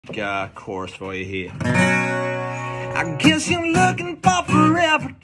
chorus for you here. I guess you're looking for forever